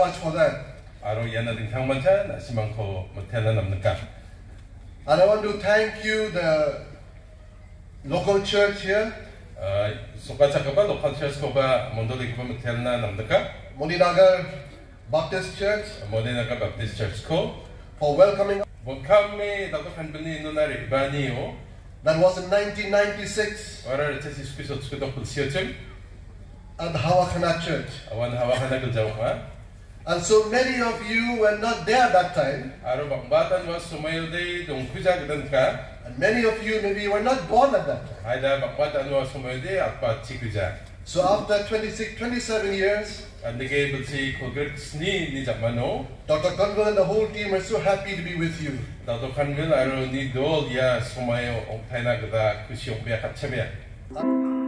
much for that. Aro yan nating thangmancha na simangko matela namnaka. And I want to thank you, the local church here, Soba chakaba local church koba mondoli koba matela namnaka. Modinagar Baptist Church, Modinagar Baptist Church ko for welcoming us. welcome me dato kanbani nunari bani o. That was in 1996 Ora tesi spiso tsudo pulsiyochim. at Hawakana Church. Awan hawakana kajawma. And so many of you were not there that time. Aro bangbatan was sumayo de dongkuja gadan ka. And many of you maybe were not born at that time. Aida bangbatan was sumayo de atpa chikuja. So after 27 years, Andige bulsi kogert sni ni jamano. Dr. Kanwal and the whole team are so happy to be with you. Dato kanwil aro ni dol ya sumayo ong taina gada kusi ong biya katchemya.